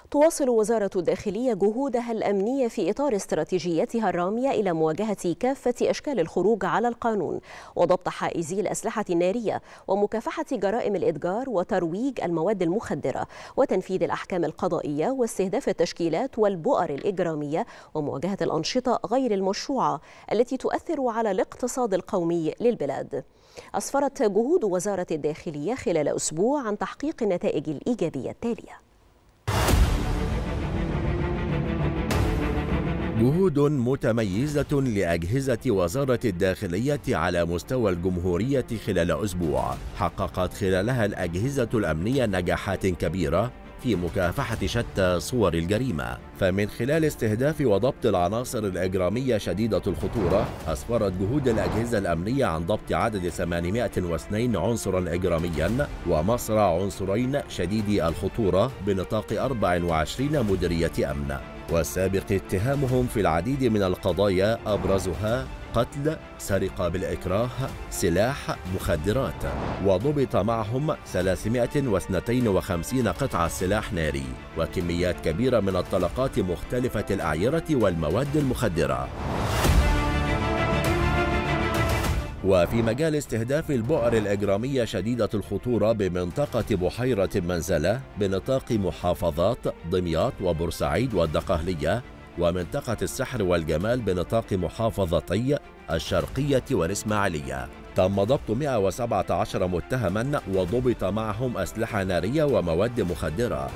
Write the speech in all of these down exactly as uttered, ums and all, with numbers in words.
تواصل وزارة الداخلية جهودها الأمنية في إطار استراتيجيتها الرامية إلى مواجهة كافة أشكال الخروج على القانون وضبط حائزي الأسلحة النارية ومكافحة جرائم الإتجار وترويج المواد المخدرة وتنفيذ الأحكام القضائية واستهداف التشكيلات والبؤر الإجرامية ومواجهة الأنشطة غير المشروعة التي تؤثر على الاقتصاد القومي للبلاد. أسفرت جهود وزارة الداخلية خلال أسبوع عن تحقيق النتائج الإيجابية التالية: جهود متميزة لأجهزة وزارة الداخلية على مستوى الجمهورية خلال أسبوع حققت خلالها الأجهزة الأمنية نجاحات كبيرة في مكافحة شتى صور الجريمة. فمن خلال استهداف وضبط العناصر الإجرامية شديدة الخطورة، أسفرت جهود الأجهزة الأمنية عن ضبط عدد ثمانمائة واثنين عنصرا إجراميا ومصرع عنصرين شديدي الخطورة بنطاق أربع وعشرين مديرية أمن، والسابق اتهامهم في العديد من القضايا أبرزها قتل، سرقة بالإكراه، سلاح، مخدرات. وضبط معهم ثلاثمائة واثنين وخمسين قطعة سلاح ناري وكميات كبيرة من الطلقات مختلفة الأعيرة والمواد المخدرة. وفي مجال استهداف البؤر الإجرامية شديدة الخطورة بمنطقة بحيرة منزلة بنطاق محافظات دمياط وبورسعيد والدقهلية ومنطقة السحر والجمال بنطاق محافظتي الشرقية والإسماعيلية، تم ضبط مائة وسبعة عشر متهما وضبط معهم أسلحة نارية ومواد مخدرة.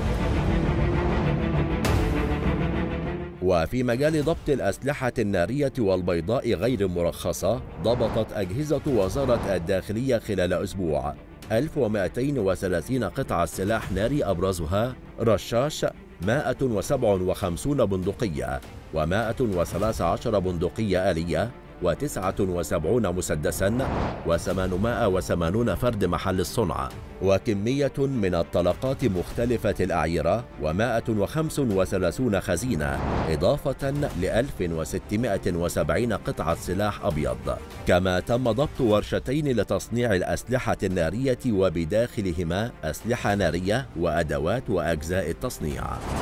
وفي مجال ضبط الأسلحة النارية والبيضاء غير المرخصة، ضبطت أجهزة وزارة الداخلية خلال أسبوع ألف ومائتين وثلاثين قطعة سلاح ناري أبرزها رشاش، مائة وسبعة وخمسين بندقية ومائة وثلاثة عشر بندقية آلية وتسعة وسبعين مسدسا وثمانمائة وثمانين فرد محل الصنع، وكمية من الطلقات مختلفة الأعيرة ومائة وخمسة وثلاثين خزينة، إضافة ل ألف وستمائة وسبعين قطعة سلاح أبيض. كما تم ضبط ورشتين لتصنيع الأسلحة النارية وبداخلهما أسلحة نارية وأدوات وأجزاء التصنيع.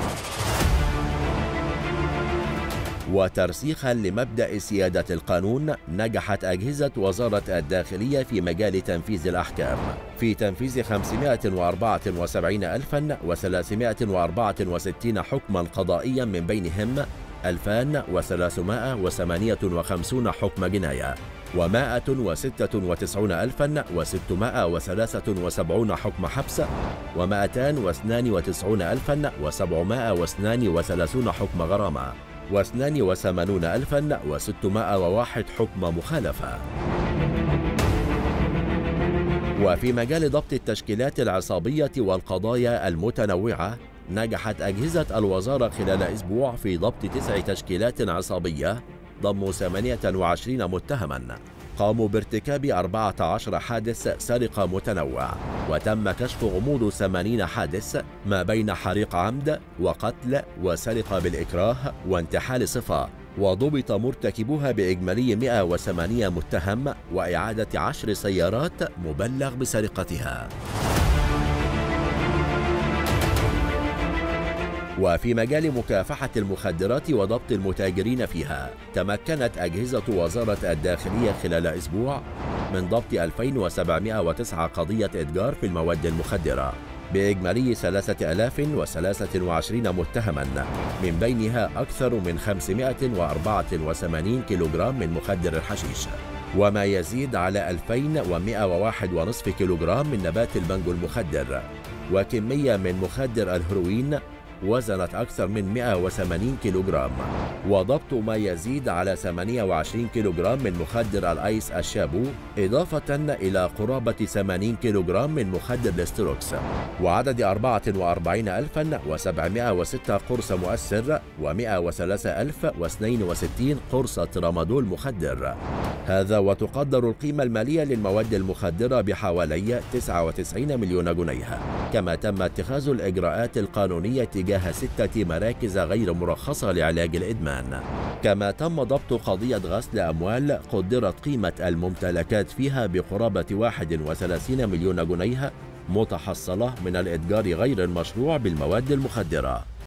وترسيخا لمبدأ سيادة القانون، نجحت أجهزة وزارة الداخلية في مجال تنفيذ الأحكام في تنفيذ خمسمائة وأربعة وسبعين ألفا وثلاثمائة وأربعة وستين حكما قضائيا، من بينهم ألفان وثلاثمائة وثمانية وخمسين حكم جناية ومائة وستة وتسعين ألفا وستمائة وثلاثة وسبعين حكم حبس ومائتان واثنان وتسعين ألفا وسبعمائة واثنان وثلاثين حكم غرامة واثنان وثمانين ألفا وستمائة وواحد حكم مخالفة. وفي مجال ضبط التشكيلات العصابية والقضايا المتنوعة، نجحت أجهزة الوزارة خلال أسبوع في ضبط تسع تشكيلات عصابية ضموا ثمانية وعشرين متهما قاموا بارتكاب أربعة عشر حادث سرقة متنوع، وتم كشف غموض ثمانين حادث ما بين حريق عمد وقتل وسرقة بالإكراه وانتحال صفة، وضبط مرتكبوها بإجمالي مائة وثمانية متهم وإعادة عشر سيارات مبلغ بسرقتها. وفي مجال مكافحة المخدرات وضبط المتاجرين فيها، تمكنت أجهزة وزارة الداخلية خلال أسبوع من ضبط ألفين وسبعمائة وتسعة قضية إتجار في المواد المخدرة بإجمالي ثلاثة آلاف وثلاثة وعشرين متهما، من بينها أكثر من خمسمائة وأربعة وثمانين كيلوغرام من مخدر الحشيش، وما يزيد على ألفين ومائة وواحد ونصف كيلوغرام من نبات البنجو المخدر، وكمية من مخدر الهيروين وزنت أكثر من مائة وثمانين كيلوغرام، وضبط ما يزيد على ثمانية وعشرين كيلوغرام من مخدر الآيس الشابو، إضافة إلى قرابة ثمانين كيلوغرام من مخدر الاستروكس، وعدد أربعة وأربعين ألفا وسبعمائة وستة قرص مؤثر ومائة وثلاثة ألف واثنين وستين قرص ترامادول مخدر. هذا وتقدر القيمة المالية للمواد المخدرة بحوالي تسعة وتسعين مليون جنيه. كما تم اتخاذ الإجراءات القانونية تجاه ستة مراكز غير مرخصة لعلاج الإدمان. كما تم ضبط قضية غسل أموال قدرت قيمة الممتلكات فيها بقرابة واحد وثلاثين مليون جنيه متحصلة من الإتجار غير المشروع بالمواد المخدرة.